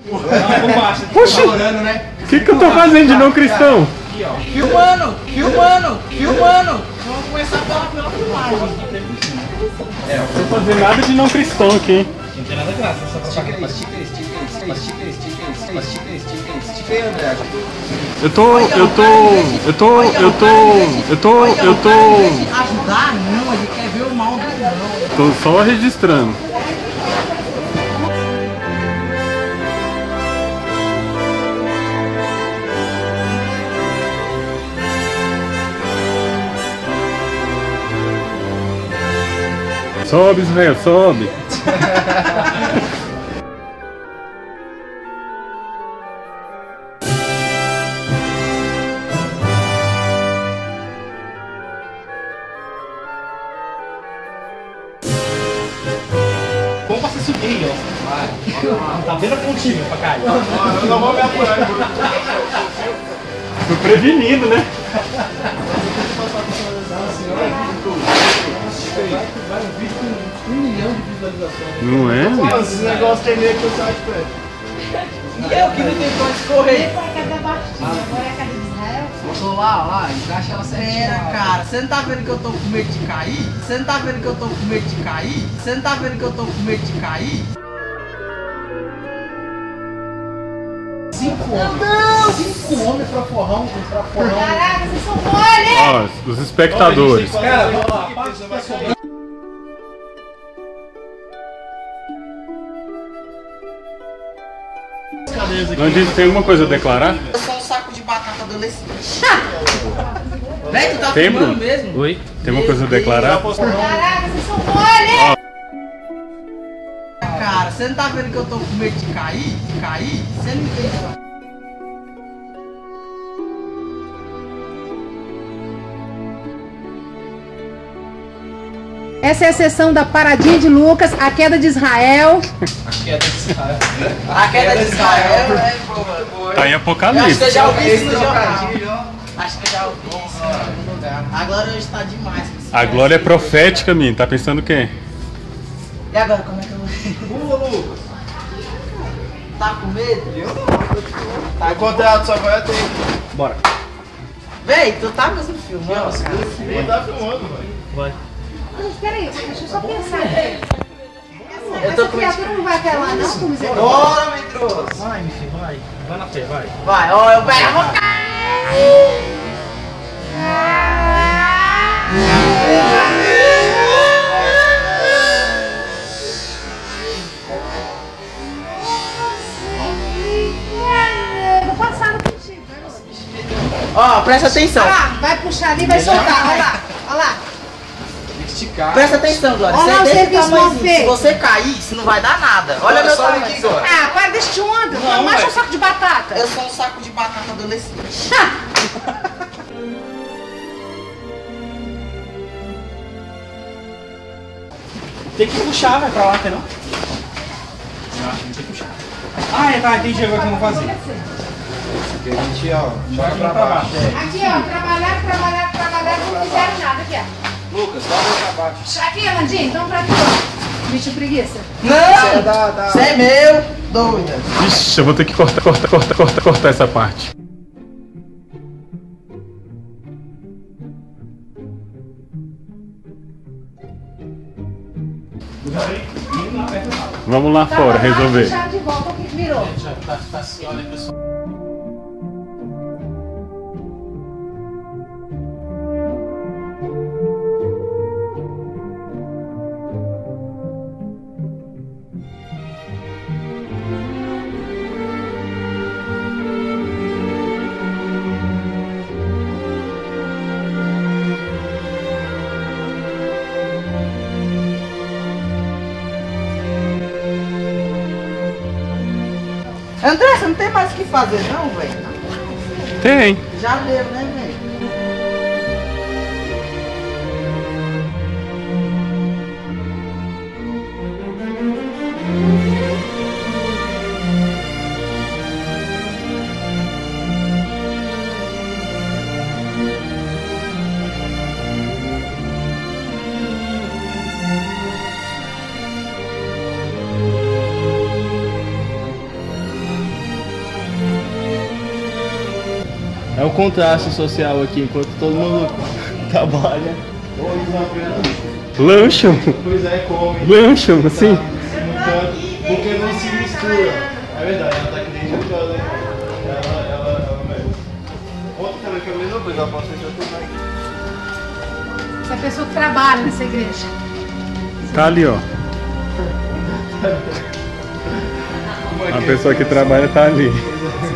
Poxa, o que eu tô fazendo de não cristão? Filmando! Vamos começar pela filmagem. Não tô fazendo nada de não cristão aqui, hein? Não tem nada graça, só pra estica aí, André. Eu tô. Ajudar? Não, ele quer ver o mal do irmão. Tô só registrando. Sobe, Israel, sobe. Vamos pra você subir aí, ó. Vai. Tá vendo a pontinha pra cair? Eu não vou me apurar. Tô prevenido, né? Vai um vídeo com 1 milhão de visualizações. Não é? Esse negócio tem meio que o site pede. E eu que não tenho pra escorrer. Agora é a casa de Israel. Tô lá, encaixa ela certinho. Pera, cara, você não tá vendo que eu tô com medo de cair? Você não tá vendo que eu tô com medo de cair? Você não tá vendo que eu tô com medo de cair? 5 homens pra forrão. Caraca, vocês são mole! Ó, os espectadores. Cara, Landinho, tem alguma coisa a declarar? Eu sou um saco de batata adolescente. Véi, tu tá Tem, filmando Bruno? mesmo? Oi? Tem alguma coisa a declarar? Caraca, vocês são mole! Cara, você não tá vendo que eu tô com medo de cair? Você não entende. Essa é a sessão da paradinha de Lucas, a queda de Israel. A queda de Israel é boa. Tá em Eu acho que eu Apocalipse. já ouvi isso no jornal. Acho que eu já ouvi isso em algum lugar. A glória hoje tá demais. A glória é profética, menino. Tá pensando o quê? E agora, como é que eu vou... Lucas. Tá com medo? Eu não. O contrato só vai ter. Bora. Véi, tu tá mesmo filmando, cara? Ele tá filmando, velho. Vai. Gente, peraí, deixa eu só pensar. Eu tô Essa com medo. criatura não vai até lá, não, com misericórdia. Bora, Medroso! Vai, meu filho, vai. Vai na fé, vai. Vai, ó, eu vou cair! Vou passar no contigo, garoto. Ó, presta atenção. Olha lá, vai puxar ali e vai soltar, olha lá. Olha lá. Presta atenção, Glória. Olha Você lá o é desse serviço mal tamanhozinho. Se feito. você cair, isso não vai dar nada. Olha meu Sobe tamanho. aqui, Glória. Ah, para deste onda. Não, mais um saco de batata. Eu sou um saco de batata adolescente. Tem que puxar, vai pra lá, tem não? Eu acho que tem que puxar. Ah, é, tá, entendi agora o que eu vou fazer. Aqui a gente, ó, joga pra baixo. Aqui, ó, trabalhar, não fizeram nada. Aqui, ó. Lucas, dá pra baixo. Aqui, Landinho, então pra tu, ó. Bicho preguiça. Não! Dá. Você é meu, doida. Ixi, eu vou ter que cortar essa parte. Vamos lá fora resolver. Chave de volta, o que que virou? Tá assim, olha, pessoal. André, você não tem mais o que fazer não, velho? Tem. Já deu, né, velho? É o contraste social aqui, enquanto todo mundo trabalha. Lancham? Pois é, come. Lancham, assim? No canto, porque não se mistura. É verdade, ela tá aqui desde o canto. Ela mesmo. Ontem também foi a mesma coisa, ela passou isso tudo aqui. Essa pessoa que trabalha nessa igreja. Tá ali, ó. A pessoa que trabalha tá ali.